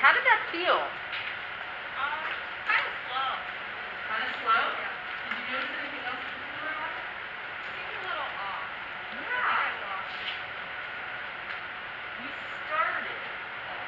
How did that feel? Kind of slow. Kind of slow? Yeah. Did you notice anything else particular about it? Seemed a little off. Yeah. I lost it. We started off.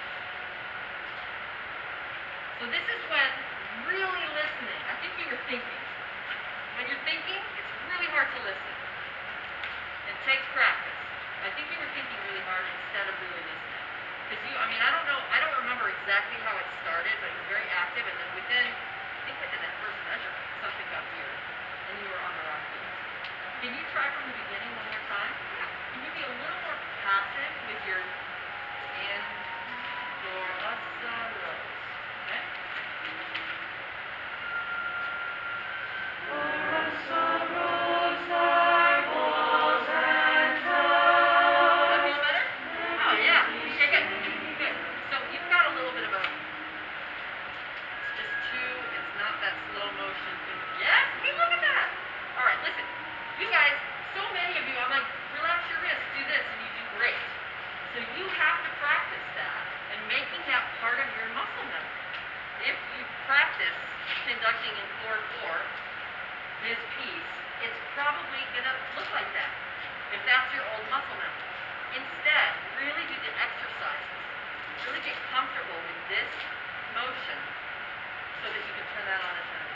So this is when really listening. I think you were thinking. When you're thinking, it's really hard to listen. It takes practice. I think you were thinking really hard instead of really listening. Because I don't remember exactly how it started, but it was very active, and then within that first measurement, something got weird, and you were on the wrong beat. Can you try from the beginning one more time? Yeah. Can you be a little more passive with your Endorosa okay? So you have to practice that and making that part of your muscle memory. If you practice conducting in 4/4, this piece, it's probably going to look like that, if that's your old muscle memory. Instead, really do the exercises. Really get comfortable with this motion so that you can turn that on and turn it